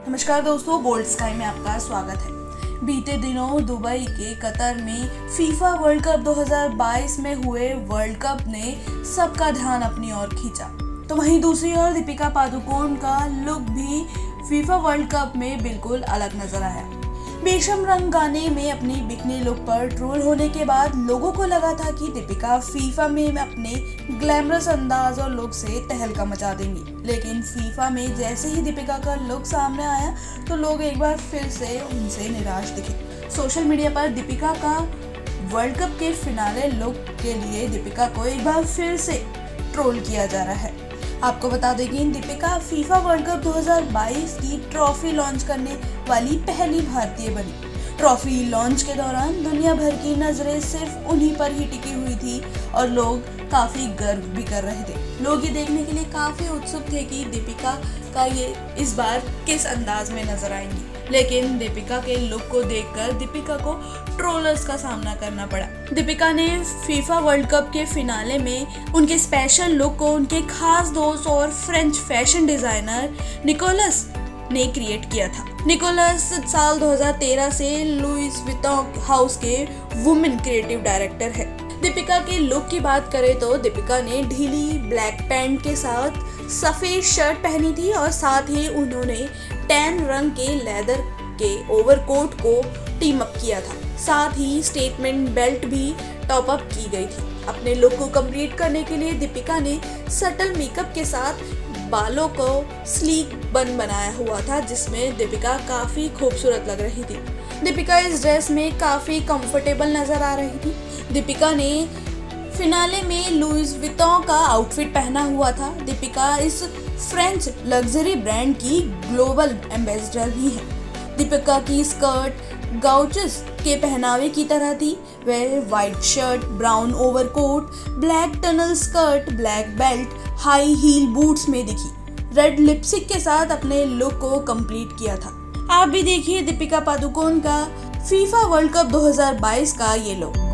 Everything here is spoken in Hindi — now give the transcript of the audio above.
नमस्कार दोस्तों, बोल्ड स्काई में आपका स्वागत है। बीते दिनों दुबई के कतर में फीफा वर्ल्ड कप 2022 में हुए वर्ल्ड कप ने सबका ध्यान अपनी ओर खींचा। तो वहीं दूसरी ओर दीपिका पादुकोण का लुक भी फीफा वर्ल्ड कप में बिल्कुल अलग नजर आया। बेशम रंग गाने में अपनी बिकनी लुक पर ट्रोल होने के बाद लोगों को लगा था कि दीपिका फीफा में अपने ग्लैमरस अंदाज और लुक से तहलका मचा देंगी, लेकिन फीफा में जैसे ही दीपिका का लुक सामने आया तो लोग एक बार फिर से उनसे निराश दिखे। सोशल मीडिया पर दीपिका का वर्ल्ड कप के फिनाले लुक के लिए दीपिका को एक बार फिर से ट्रोल किया जा रहा है। आपको बता दें कि दीपिका फीफा वर्ल्ड कप 2022 की ट्रॉफी लॉन्च करने वाली पहली भारतीय बनी। ट्रॉफी लॉन्च के दौरान दुनिया भर की नजरें सिर्फ उन्हीं पर ही टिकी हुई थी और लोग काफी गर्व भी कर रहे थे। लोग ये देखने के लिए काफी उत्सुक थे कि दीपिका का ये इस बार किस अंदाज में नजर आएंगी, लेकिन दीपिका के लुक को देखकर दीपिका को ट्रोलर्स का सामना करना पड़ा। दीपिका ने फीफा वर्ल्ड कप के फिनाले में उनके स्पेशल लुक को उनके खास दोस्त और फ्रेंच फैशन डिजाइनर निकोलस ने क्रिएट किया था। निकोलस साल 2013 से लुइस विटॉन हाउस के वुमेन क्रिएटिव डायरेक्टर है। दीपिका के लुक की बात करें तो दीपिका ने ढीली ब्लैक पैंट के साथ सफेद शर्ट पहनी थी और साथ ही उन्होंने टैन रंग के लेदर के ओवरकोट को टीम अप किया था। साथ ही स्टेटमेंट बेल्ट भी टॉप अप की गई थी। अपने लुक को कंप्लीट करने के लिए दीपिका ने सटल मेकअप के साथ बालों को स्लीक बन बनाया हुआ था, जिसमें दीपिका काफी खूबसूरत लग रही थी। दीपिका इस ड्रेस में काफी कंफर्टेबल नजर आ रही थी। दीपिका ने फिनाले में लुइस विटॉन का आउटफिट पहना हुआ था। दीपिका इस फ्रेंच लग्जरी ब्रांड की ग्लोबल एम्बेसडर भी है। दीपिका की स्कर्ट गाउचेस के पहनावे की तरह थी। वह white shirt, brown overcoat, black tunnel skirt, black belt, high heel boots में दिखी। रेड लिपस्टिक के साथ अपने लुक को कंप्लीट किया था। आप भी देखिए दीपिका पादुकोण का फीफा वर्ल्ड कप 2022 का ये लुक।